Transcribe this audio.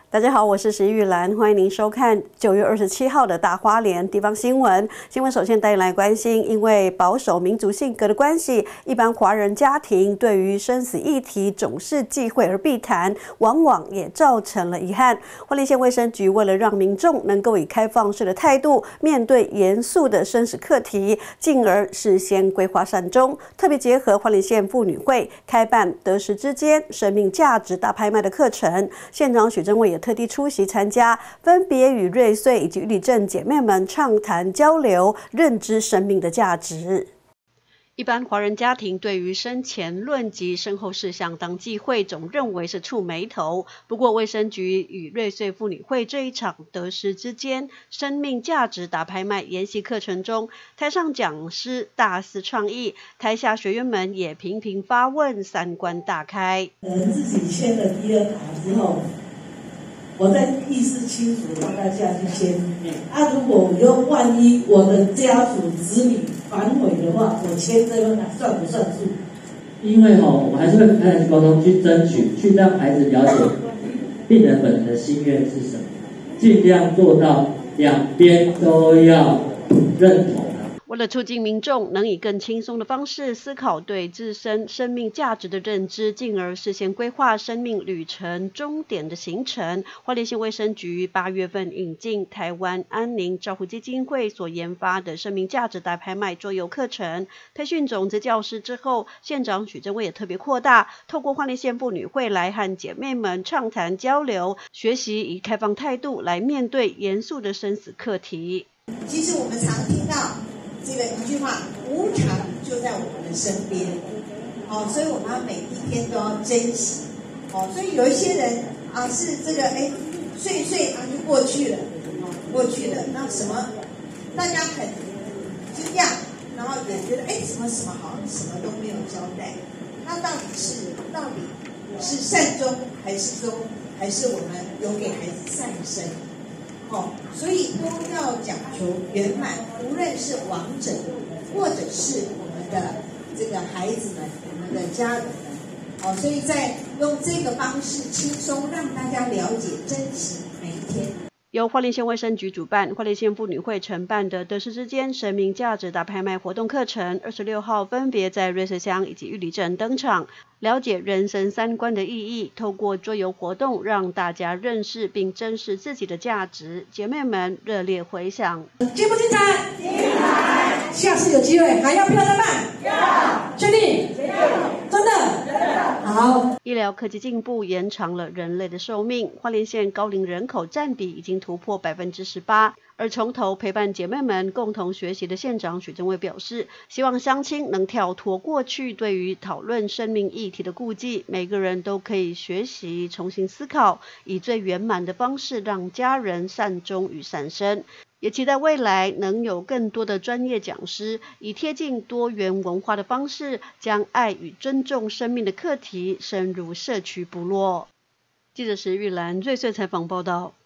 大家好，我是石玉兰，欢迎您收看9月27号的大花莲地方新闻。新闻首先带您来关心，因为保守民族性格的关系，一般华人家庭对于生死议题总是忌讳而避谈，往往也造成了遗憾。花莲县卫生局为了让民众能够以开放式的态度面对严肃的生死课题，进而事先规划善终，特别结合花莲县妇女会开办得失之间生命价值大拍卖的课程，县长许真蔚也特地出席参加，分别与瑞穗以及玉里镇姐妹们畅谈交流，认知生命的价值。一般华人家庭对于生前论及身后事相当忌讳，总认为是触霉头。不过卫生局与瑞穗妇女会这一场得失之间生命价值大拍卖研习课程中，台上讲师大肆创意，台下学员们也频频发问，三观大开。 自己签了第二卡之后，我在意识清楚让大家去签。如果万一我的家属子女反悔的话，我签这份卡算不算数？ 因为我们还是会跟孩子沟通，去争取，去让孩子了解病人本人的心愿是什么，尽量做到两边都要认同。 为了促进民众能以更轻松的方式思考对自身生命价值的认知，进而事先规划生命旅程终点的行程，花莲县卫生局8月份引进台湾安宁照护基金会所研发的生命价值大拍卖桌游课程，培训种子教师之后，县长许真蔚也特别扩大，透过花莲县妇女会来和姐妹们畅谈交流，学习以开放态度来面对严肃的生死课题。 其实我们常听到这个一句话，无常就在我们的身边，所以我们要每一天都要珍惜，所以有一些人是这个睡一睡就过去了，那什么大家很惊讶，然后也觉得什么好像什么都没有交代，那到底是善终还是终，还是我们有给孩子善生？所以都要讲求圆满，无论是亡者或者是我们的这个孩子们，我们的家人们，所以在用这个方式轻松让大家了解珍惜每一天。 由花莲县卫生局主办，花莲县妇女会承办的得失之间生命价值大拍卖活动课程，26号分别在瑞穗乡以及玉里镇登场，了解人生三观的意义，透过桌游活动让大家认识并珍视自己的价值。姐妹们热烈回响， 精不精彩？精彩！下次有机会还要不要再办？要！确定？真的？好。 医疗科技进步延长了人类的寿命，花莲县高龄人口占比已经突破18%。而从头陪伴姐妹们共同学习的县长许真蔚表示，希望乡亲能跳脱过去对于讨论生命议题的顾忌，每个人都可以学习重新思考，以最圆满的方式让家人善终与善生。也期待未来能有更多的专业讲师，以贴近多元文化的方式，将爱与尊重生命的课题深入社区部落。记者石玉兰瑞穗采访报道。